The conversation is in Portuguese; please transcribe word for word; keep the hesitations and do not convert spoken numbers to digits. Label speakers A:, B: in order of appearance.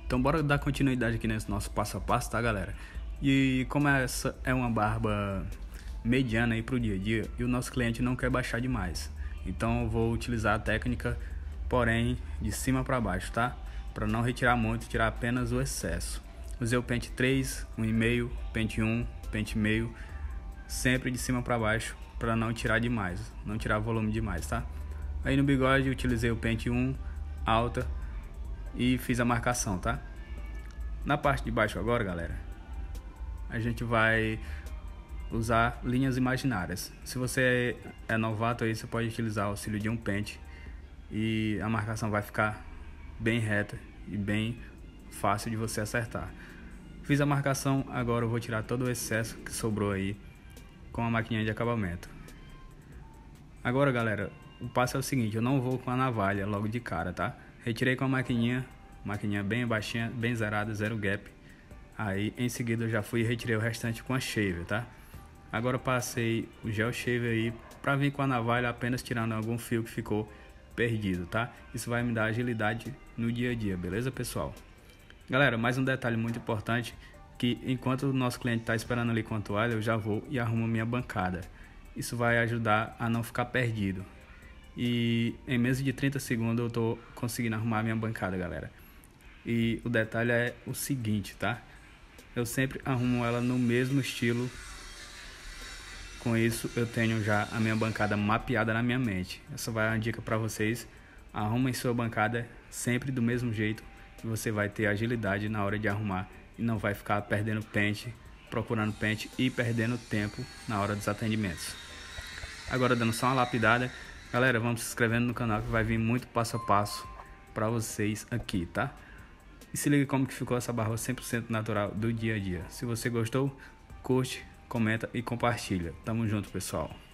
A: Então bora dar continuidade aqui nesse nosso passo a passo, tá, galera? E como essa é uma barba mediana aí pro dia a dia, e o nosso cliente não quer baixar demais, então eu vou utilizar a técnica, porém de cima para baixo, tá? Para não retirar muito, tirar apenas o excesso. Usei o pente três, um e meio, pente um, pente meio, sempre de cima para baixo, para não tirar demais, não tirar volume demais, tá? Aí no bigode utilizei o pente um, alta, e fiz a marcação, tá? Na parte de baixo agora, galera, a gente vai usar linhas imaginárias. Se você é novato aí, você pode utilizar o auxílio de um pente e a marcação vai ficar bem reta e bem fácil de você acertar. Fiz a marcação, agora eu vou tirar todo o excesso que sobrou aí com a maquininha de acabamento. Agora, galera, o passo é o seguinte: eu não vou com a navalha logo de cara, tá? Retirei com a maquininha, maquininha bem baixinha, bem zerada, zero gap. Aí em seguida eu já fui e retirei o restante com a shaver, tá? Agora eu passei o gel shaver aí para vir com a navalha, apenas tirando algum fio que ficou perdido, tá? Isso vai me dar agilidade no dia a dia, beleza, pessoal? Galera, mais um detalhe muito importante, que enquanto o nosso cliente está esperando ali com a toalha, eu já vou e arrumo minha bancada. Isso vai ajudar a não ficar perdido. E em menos de trinta segundos eu tô conseguindo arrumar minha bancada, galera. E o detalhe é o seguinte, tá? Eu sempre arrumo ela no mesmo estilo. Com isso eu tenho já a minha bancada mapeada na minha mente. Essa vai uma dica para vocês: arrumem sua bancada sempre do mesmo jeito, que você vai ter agilidade na hora de arrumar e não vai ficar perdendo pente, procurando pente e perdendo tempo na hora dos atendimentos. Agora, dando só uma lapidada, galera, vamos se inscrevendo no canal que vai vir muito passo a passo para vocês aqui, tá? E se liga como que ficou essa barba cem por cento natural do dia a dia. Se você gostou, curte, comenta e compartilha. Tamo junto, pessoal.